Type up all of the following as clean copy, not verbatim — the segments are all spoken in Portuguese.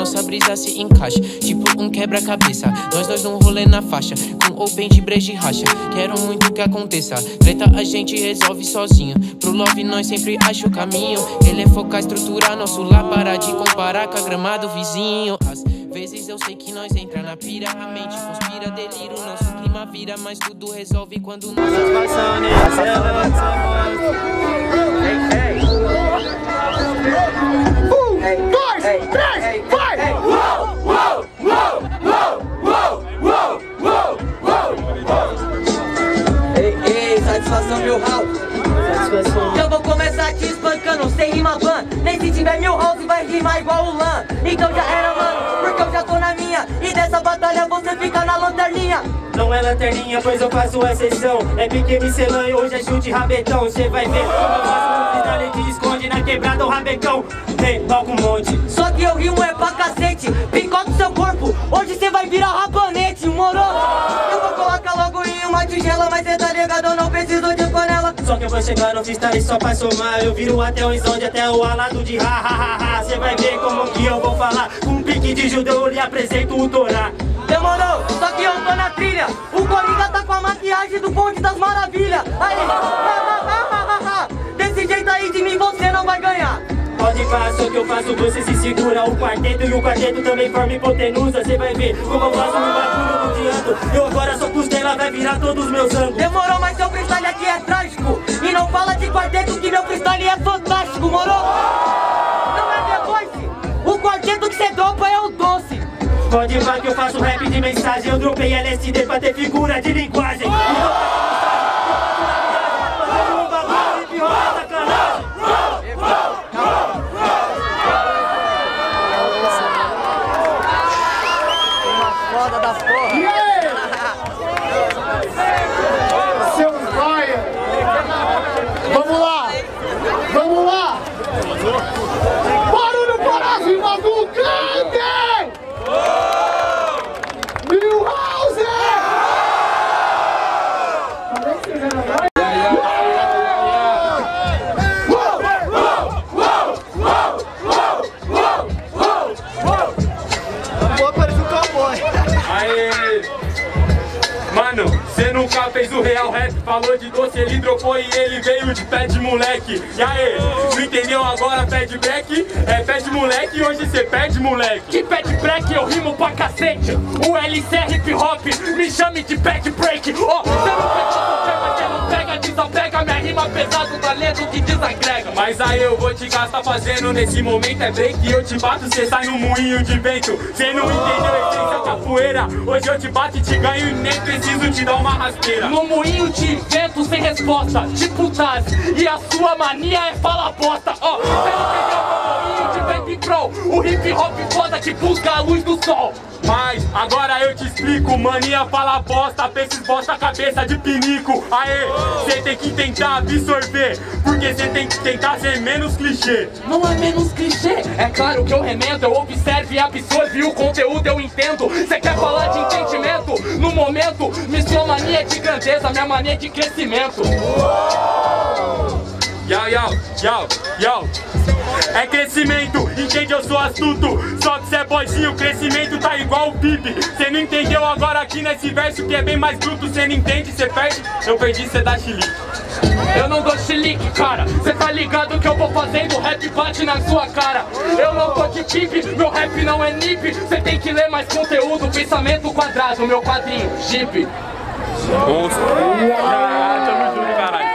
nossa brisa se encaixa, tipo um quebra-cabeça. Nós dois num rolê na faixa, com open de breja e racha. Quero muito que aconteça, treta a gente resolve sozinho. Pro love nós sempre acha o caminho. Ele é focar, estruturar nosso lar, parar de comparar com a grama do vizinho. Às vezes eu sei que nós entra na pira, a mente conspira, delira, o nosso clima vira, mas tudo resolve quando nós dois, três, vai! Ei, satisfação mil house. Eu vou começar te espancando, sem rima van. Nem se tiver mil house vai rimar igual o Lan. Então já era, mano, porque eu já tô na minha. E dessa batalha você fica na lanterninha. Não é lanterninha, pois eu faço exceção. É pique micelã e hoje é chute rabetão. Cê vai ver como eu faço no freestyle, te esconde na quebrada o rabecão. Vem, toca um monte. Só que eu rimo é pra cacete. Picota o seu corpo, hoje cê vai virar rabanete, moro? Eu vou colocar logo em uma tigela, mas cê tá ligado, eu não preciso de panela. Só que eu vou chegar no freestyle só pra somar. Eu viro até o esonde, até o alado de ha ha ha ha. Cê vai ver como que eu vou falar. Com um pique de judeu eu lhe apresento o Torá. Demorou, só que eu tô na trilha. O Coringa tá com a maquiagem do Bonde das Maravilhas. Aí, desse jeito aí de mim você não vai ganhar. Pode passar, o que eu faço, você se segura. O quarteto e o quarteto também forma hipotenusa. Cê vai ver como eu faço meu bagulho no dianto. Eu agora sou costela, vai virar todos os meus ângulos. Demorou, mas seu freestyle aqui é trágico. E não fala de quarteto que meu freestyle é fantástico, moro? Não é The Voice, o quarteto que cê dropa é o doce. Pode ir que eu faço rap de mensagem. Eu dropei LSD pra ter figura de linguagem. Foda da porra. Seu paia. Vamos lá. Vamos lá. Barulho para as rimas do Cante. Milhouse. Mano, cê nunca fez o real rap. Falou de doce, ele dropou e ele veio de pé de moleque. E aí, não entendeu agora pé de break? É pé de moleque e hoje cê perde moleque. De pé de break eu rimo pra cacete. O LC é hip hop, me chame de pé de break. Oh, cê não pega, mas cê não pega, desapega. Minha rima pesado, talento que desagrega. Mas aí eu vou te gastar fazendo nesse momento é break. E eu te bato, cê sai no moinho de vento. Cê não entendeu a essência capoeira. Hoje eu te bato e te ganho e nem preciso te dar uma rasteira. No moinho de vento sem resposta, tipo Taz. E a sua mania é falar bosta. Ó, cê não entendeu meu moinho de vento e pro. O hip hop foda que busca a luz do sol. Mas agora eu te explico, mania fala bosta, pensa bosta cabeça de pinico. Aê, cê tem que tentar absorver, porque cê tem que tentar ser menos clichê. Não é menos clichê, é claro que eu remendo, eu observo e absorvo e o conteúdo eu entendo. Cê quer falar de entendimento? No momento, sua mania é de grandeza, minha mania é de crescimento. Yau, yau, yau, yau. É crescimento, entende? Eu sou astuto. Só que cê é boizinho, crescimento tá igual o PIB. Cê não entendeu agora aqui nesse verso que é bem mais bruto. Cê não entende, cê perde, eu perdi, cê dá chilique. Eu não dou chilique, cara. Cê tá ligado que eu vou fazendo, o rap bate na sua cara. Eu não tô de pipe, meu rap não é nip. Cê tem que ler mais conteúdo, pensamento quadrado, meu quadrinho, chip. Monstro. Tamo junto, caralho.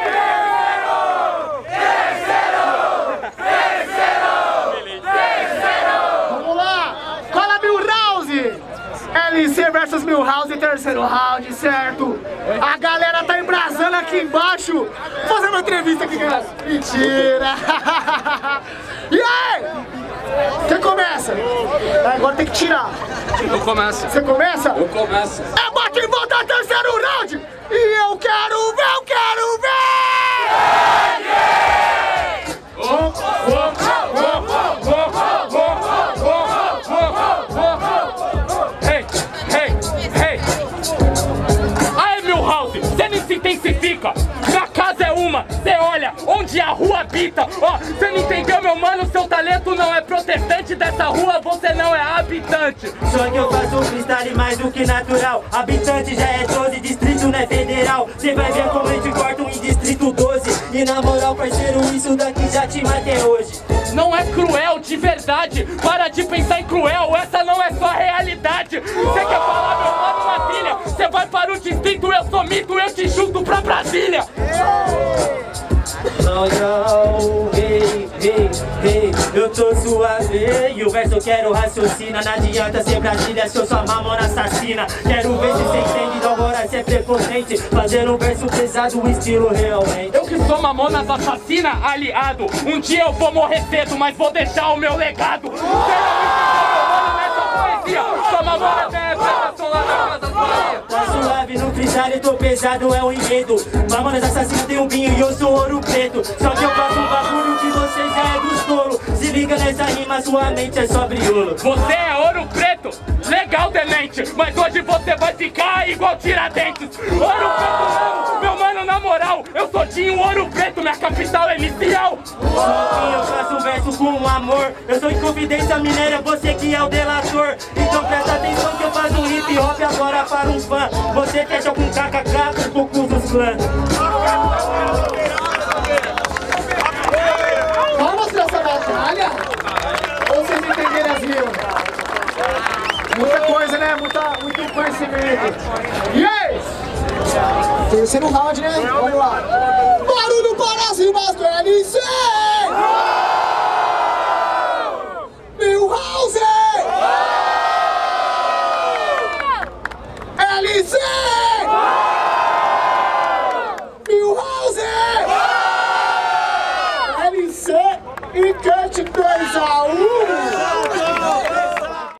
LC versus Milhouse, terceiro round, certo? A galera tá embrasando aqui embaixo, fazendo uma entrevista aqui. Mentira! E aí? Quem começa? Agora tem que tirar. Eu começo. Você começa? Eu começo. É bate e volta, terceiro round! E eu quero ver, eu quero ver! Intensifica, minha casa é uma, cê olha onde a rua habita. Ó, cê não entendeu, meu mano, seu talento não é protestante. Dessa rua você não é habitante. Só que eu faço freestyle mais do que natural. Habitante já é 12, distrito não é federal. Cê vai ver como eu te corto em distrito 12. E na moral, parceiro, isso daqui já te matei hoje. Não é cruel, de verdade. Para de pensar em cruel, essa não é só realidade. Cê quer falar, meu mano, uma trilha? Cê vai para o distrito, eu sou mito, eu te junto pra Brasília. Hey, eu tô suave e o verso eu quero raciocina. Não adianta ser Brasília se eu sou mamona assassina. Quero ver se cê entende, então agora cê é prepotente. Fazendo um verso pesado, o estilo realmente. Eu que sou mamonas assassina, aliado. Um dia eu vou morrer cedo, mas vou deixar o meu legado. Cê não nessa poesia. Só mamonas é apresentação lá na casa poesia. Tá suave no freestyle, tô pesado, é um enredo. Mamonas assassina tem um vinho e eu sou ouro preto. Só que eu faço um bagulho que você já é dos tolo. Se liga nessa rima, sua mente é só briolo. Você é ouro preto, legal demente. Mas hoje você vai ficar igual Tiradentes. Ouro preto, meu mano, na moral. Eu sou Dinho Ouro Preto, minha capital é inicial. Só que eu faço um verso com amor. Eu sou Inconfidência Mineira, você que é o delator. Então presta atenção que eu faço um hip hop agora para um fã. Você fecha com kkk com o cu dos clãs. Vamos nessa batalha? Ou vocês entenderam as rimas? Muita coisa, né? Muito conhecimento. Yes! Terceiro round, né? Vamos lá. Barulho para as rimas do LC!